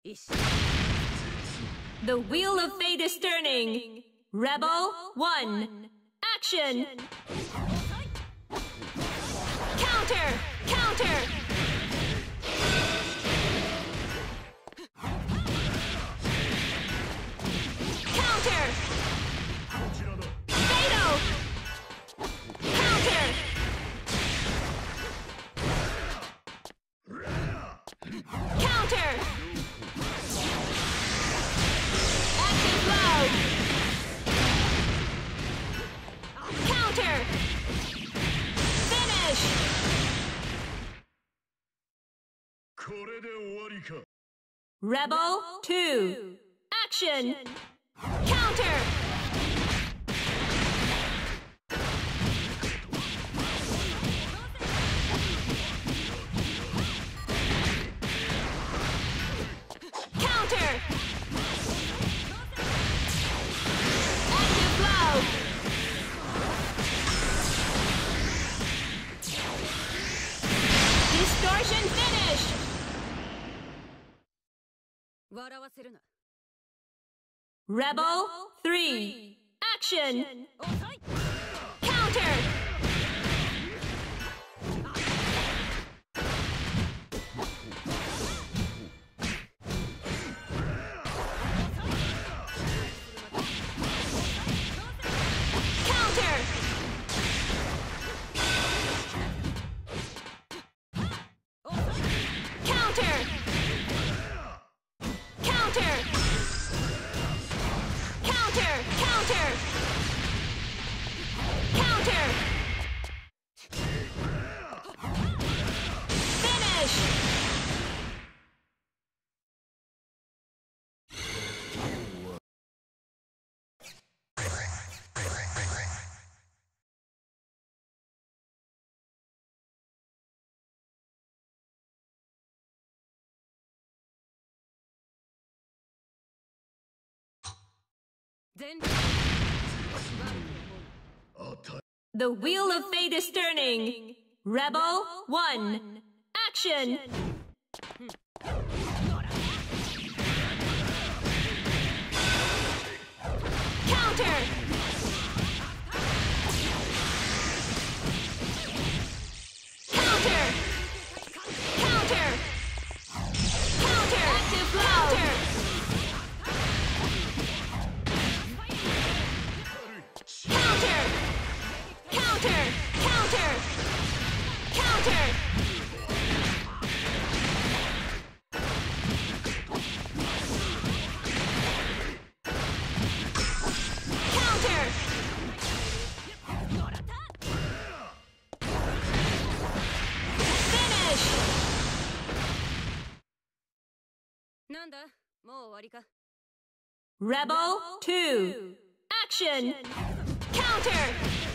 The wheel of fate is turning. Rebel 1. Action! Counter! Counter! Counter! Fatal! Counter! Counter! Active blow! Counter! Finish! Rebel 2. Action! Counter! Counter! Active blow! Distortion finish! Rebel 3. Action! Counter! Counter! Counter! Counter! Counter! Counter! Counter! Finish! The wheel of fate is turning. Rebel 1. Action! Counter! Counter! Counter! Counter! Active blow! Counter! Counter! Counter! Counter! Counter! Finish! Rebel 2. Action! Counter!